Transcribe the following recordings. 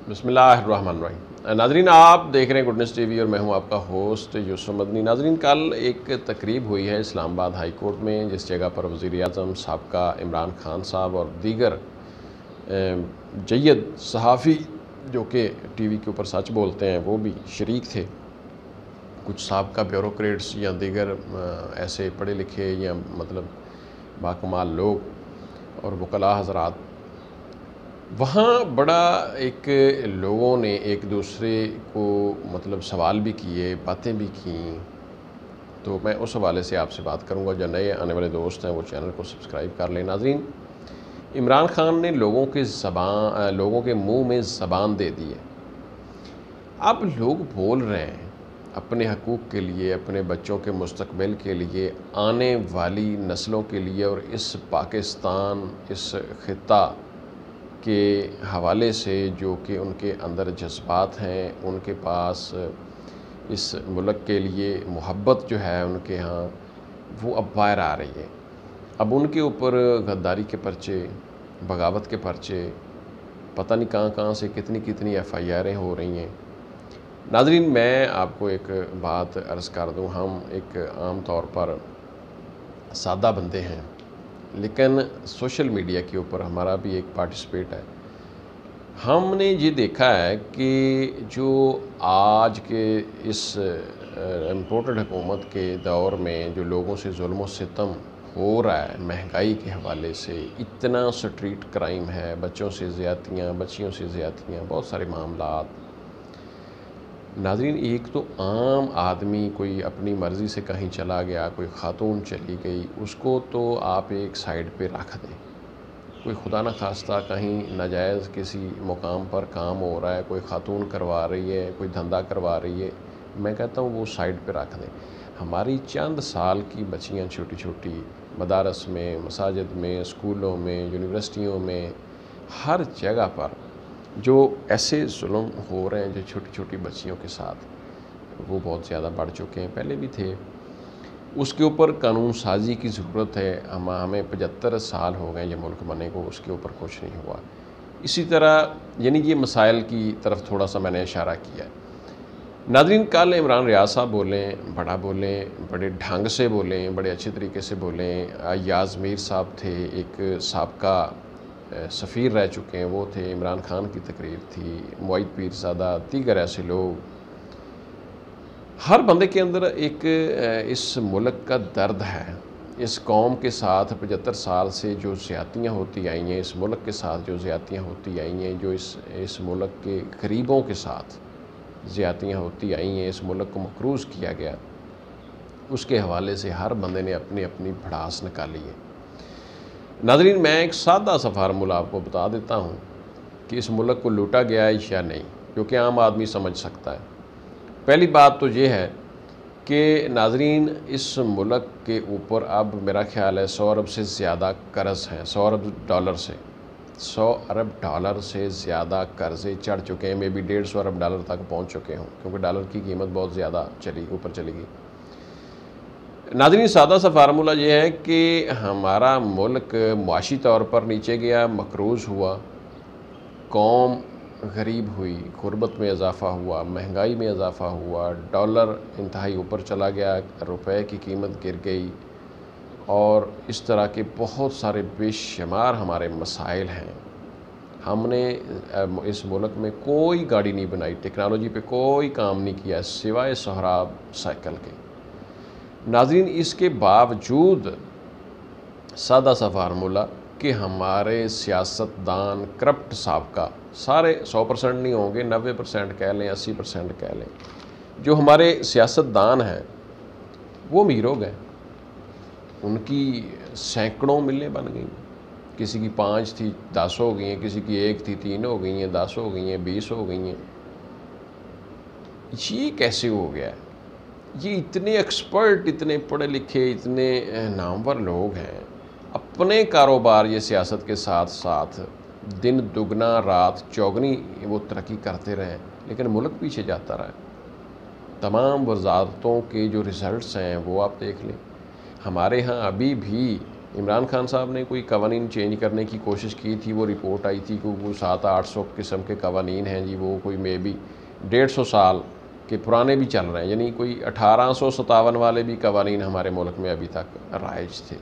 بسم اللہ الرحمن الرحیم۔ ناظرین، آپ دیکھ رہے ہیں گڈنس ٹی وی اور میں ہوں آپ کا ہوسٹ یسر مدنی۔ ناظرین، کل ایک تقریب ہوئی ہے اسلام آباد ہائی کورٹ میں، جس جگہ پر وزیر اعظم سابقہ عمران خان صاحب اور دیگر جید صحافی جو کہ ٹی وی کے اوپر سچ بولتے ہیں وہ بھی شریک تھے۔ کچھ سابقہ بیوروکریٹس یا دیگر ایسے پڑھے لکھے یا باکمال لوگ اور وکلاء حضرات، وہاں بڑا ایک لوگوں نے ایک دوسرے کو سوال بھی کیے، باتیں بھی کیں۔ تو میں اس حوالے سے آپ سے بات کروں گا۔ جو نئے آنے والے دوست ہیں وہ چینل کو سبسکرائب کر لیں۔ ناظرین، عمران خان نے لوگوں کے منہ میں زبان دے دی ہے۔ اب لوگ بول رہے ہیں اپنے حقوق کے لیے، اپنے بچوں کے مستقبل کے لیے، آنے والی نسلوں کے لیے، اور اس پاکستان، اس خطہ کے حوالے سے جو کہ ان کے اندر جذبات ہیں، ان کے پاس اس ملک کے لیے محبت جو ہے ان کے ہاں، وہ اب باہر آ رہی ہے۔ اب ان کے اوپر غداری کے پرچے، بغاوت کے پرچے، پتہ نہیں کہاں کہاں سے کتنی ایف آئی آریں ہو رہی ہیں۔ ناظرین، میں آپ کو ایک بات عرض کر دوں، ہم ایک عام طور پر سادہ بندے ہیں، لیکن سوشل میڈیا کے اوپر ہمارا بھی ایک پارٹیسپیٹ ہے۔ ہم نے یہ دیکھا ہے کہ جو آج کے اس امپورٹڈ حکومت کے دور میں جو لوگوں سے ظلم و ستم ہو رہا ہے، مہنگائی کے حوالے سے اتنا سٹریٹ کرائم ہے، بچوں سے زیادتیاں، بچیوں سے زیادتیاں، بہت سارے معاملات۔ ناظرین، ایک تو عام آدمی کوئی اپنی مرضی سے کہیں چلا گیا، کوئی خاتون چلی گئی، اس کو تو آپ ایک سائیڈ پہ رکھ دیں۔ کوئی خدا نہ خواستہ کہیں ناجائز کسی مقام پر کام ہو رہا ہے، کوئی خاتون کروا رہی ہے، کوئی دھندا کروا رہی ہے، میں کہتا ہوں وہ سائیڈ پہ رکھ دیں۔ ہماری چند سال کی بچیاں چھوٹی چھوٹی مدارس میں، مساجد میں، اسکولوں میں، یونیورسٹیوں میں، ہر جگہ پر جو ایسے ظلم ہو رہے ہیں جو چھوٹی چھوٹی بچیوں کے ساتھ، وہ بہت زیادہ بڑھ چکے ہیں، پہلے بھی تھے۔ اس کے اوپر قانون سازی کی ضرورت ہے۔ ہمیں 75 سال ہو گئے یہ ملک بنے کو، اس کے اوپر کچھ نہیں ہوا۔ اسی طرح یہ مسائل کی طرف تھوڑا سا میں نے اشارہ کیا ہے۔ ناظرین، کل عمران ریاض صاحب بولیں، بڑے ڈھنگ سے بولیں، بڑے اچھے طریقے سے بولیں۔ ایاز میر صاحب تھے، ایک سابقہ سفیر رہ چکے ہیں، وہ تھے۔ عمران خان کی تقریر تھی، معید پیرزادہ، دیگر ایسے لوگ۔ ہر بندے کے اندر ایک اس ملک کا درد ہے، اس قوم کے ساتھ 75 سال سے جو زیادتیاں ہوتی آئی ہیں، اس ملک کے ساتھ جو زیادتیاں ہوتی آئی ہیں، جو اس ملک کے غریبوں کے ساتھ زیادتیاں ہوتی آئی ہیں، اس ملک کو مقروض کیا گیا، اس کے حوالے سے ہر بندے نے اپنی بھڑاس نکالی ہے۔ ناظرین، میں ایک سادہ سا فارمولہ آپ کو بتا دیتا ہوں کہ اس ملک کو لوٹا گیا ہے یا نہیں، جو کہ عام آدمی سمجھ سکتا ہے۔ پہلی بات تو یہ ہے کہ ناظرین، اس ملک کے اوپر اب میرا خیال ہے 100 ارب سے زیادہ قرض ہیں، 100 ارب ڈالر سے زیادہ قرضے چڑھ چکے ہیں، بی 150 ارب ڈالر تک پہنچ چکے ہوں، کیونکہ ڈالر کی قیمت بہت زیادہ اوپر چلی گئی۔ ناظرین، سادہ سا فارمولہ یہ ہے کہ ہمارا ملک معاشی طور پر نیچے گیا، مقروض ہوا، قوم غریب ہوئی، غربت میں اضافہ ہوا، مہنگائی میں اضافہ ہوا، ڈالر انتہائی اوپر چلا گیا، روپے کی قیمت گر گئی، اور اس طرح کے بہت سارے بے شمار ہمارے مسائل ہیں۔ ہم نے اس ملک میں کوئی گاڑی نہیں بنائی، ٹیکنالوجی پہ کوئی کام نہیں کیا سوائے سہراب سائیکل کے۔ ناظرین، اس کے باوجود سادہ سا فارمولہ کہ ہمارے سیاستدان کرپٹ سابقہ، سارے 100% نہیں ہوں گے، 90% کہہ لیں، 80% کہہ لیں، جو ہمارے سیاستدان ہیں وہ امیر ہو گئے۔ ان کی سینکڑوں ملیں بن گئیں، کسی کی 5 تھی 10 ہو گئی ہیں، کسی کی 1 تھی 3 ہو گئی ہیں، 10 ہو گئی ہیں، 20 ہو گئی ہیں۔ یہ کیسے ہو گیا ہے؟ یہ اتنے ایکسپرٹ، اتنے پڑھے لکھے، اتنے نامور لوگ ہیں، اپنے کاروبار یہ سیاست کے ساتھ ساتھ دن دگنا رات چوگنی وہ ترقی کرتے رہے، لیکن ملک پیچھے جاتا رہا۔ تمام وزارتوں کے جو ریزلٹس ہیں وہ آپ دیکھ لیں۔ ہمارے ہاں ابھی بھی عمران خان صاحب نے کوئی قوانین چینج کرنے کی کوشش کی تھی، وہ رپورٹ آئی تھی کہ کوئی 700-800 قسم کے قوانین ہیں جی، وہ کوئی مے بی 150 سال کے پرانے بھی چل رہے ہیں، یعنی کوئی 1857 والے بھی قوانین ہمارے ملک میں ابھی تک رائج تھے۔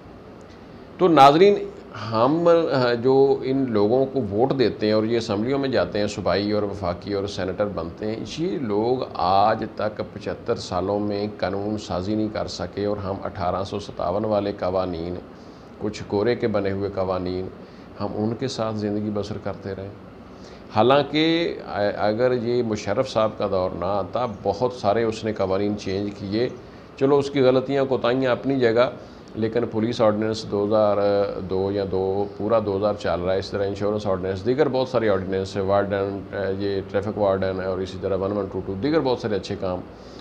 تو ناظرین، ہم جو ان لوگوں کو ووٹ دیتے ہیں اور یہ اسمبلیوں میں جاتے ہیں، صوبائی اور وفاقی اور سینیٹر بنتے ہیں، یہ لوگ آج تک 75 سالوں میں قانون سازی نہیں کر سکے، اور ہم 1857 والے قوانین، کچھ گورے کے بنے ہوئے قوانین، ہم ان کے ساتھ زندگی بسر کرتے رہیں۔ حالانکہ اگر یہ مشرف صاحب کا دور نہ آتا، بہت سارے اس نے قوانین چینج کیے، چلو اس کی غلطیاں کوتاہیاں اپنی جگہ، لیکن پولیس آرڈیننس 2002 یا پورا 2000 چل رہا ہے، اس طرح انشورنس آرڈیننس، دیگر بہت سارے آرڈیننس، وارڈن، یہ ٹریفک وارڈن، اور اسی طرح 1122، دیگر بہت سارے اچھے کام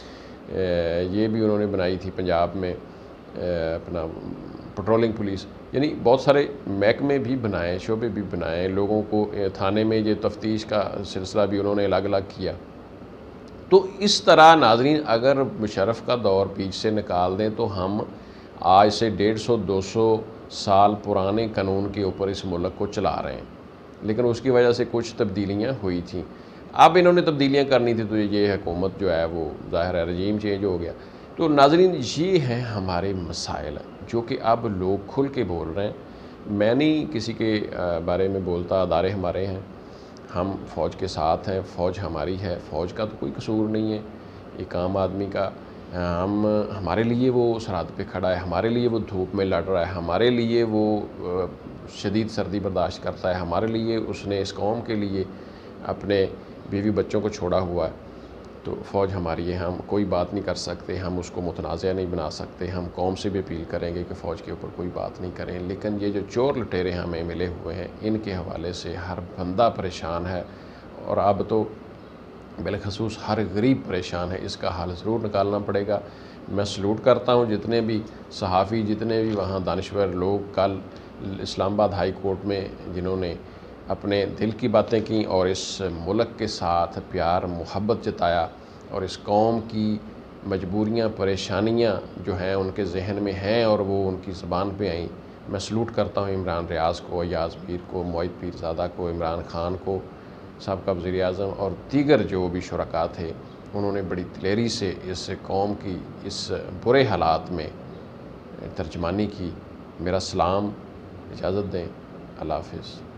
یہ بھی انہوں نے بنائی تھی پنجاب میں، اپنا پٹرولنگ پولیس، یعنی بہت سارے محکمے بھی بنائے، شعبے بھی بنائے، لوگوں کو تھانے میں یہ تفتیش کا سلسلہ بھی انہوں نے الگ الگ کیا۔ تو اس طرح ناظرین، اگر مشرف کا دور پیچھے سے نکال دیں تو ہم آج سے 150-200 سال پرانے قانون کے اوپر اس ملک کو چلا رہے ہیں، لیکن اس کی وجہ سے کچھ تبدیلیاں ہوئی تھیں۔ اب انہوں نے تبدیلیاں کرنی تھی تو یہ حکومت جو ہے وہ ظاہر ہے رجیم چینج ہو گیا۔ تو ناظرین، یہ ہیں ہمارے مسائل جو کہ اب لوگ کھل کے بول رہے ہیں۔ میں نہیں کسی کے بارے میں بولتا، ادارے ہمارے ہیں، ہم فوج کے ساتھ ہیں، فوج ہماری ہے، فوج کا تو کوئی قصور نہیں ہے ایک عام آدمی کا۔ ہمارے لیے وہ سرحد پہ کھڑا ہے، ہمارے لیے وہ دھوپ میں لڑ رہا ہے، ہمارے لیے وہ شدید سردی برداشت کرتا ہے، ہمارے لیے اس نے اس قوم کے لیے اپنے بیوی بچوں کو چھوڑا ہوا ہے۔ تو فوج ہماری ہے، ہم کوئی بات نہیں کر سکتے، ہم اس کو متنازع نہیں بنا سکتے، ہم قوم سے بھی اپیل کریں گے کہ فوج کے اوپر کوئی بات نہیں کریں۔ لیکن یہ جو چور لٹیرے ہمیں ملے ہوئے ہیں، ان کے حوالے سے ہر بندہ پریشان ہے، اور اب تو بالخصوص ہر غریب پریشان ہے۔ اس کا حل ضرور نکالنا پڑے گا۔ میں سلوٹ کرتا ہوں جتنے بھی صحافی، جتنے بھی وہاں دانشور لوگ کل اسلام آباد ہائی کورٹ میں جنہوں نے اپنے دل کی باتیں کیں اور اس ملک کے ساتھ پیار محبت جتایا، اور اس قوم کی مجبوریاں پریشانیاں جو ہیں ان کے ذہن میں ہیں اور وہ ان کی زبان پہ آئیں، میں سلوٹ کرتا ہوں عمران ریاض کو، ایاز میر کو، معید پیرزادہ کو، عمران خان کو، سابقہ وزیر اعظم اور دیگر جو بھی شرکاء تھے۔ انہوں نے بڑی دلیری سے اس قوم کی اس برے حالات میں ترجمانی کی۔ میرا سلام، اجازت دیں، اللہ حافظ۔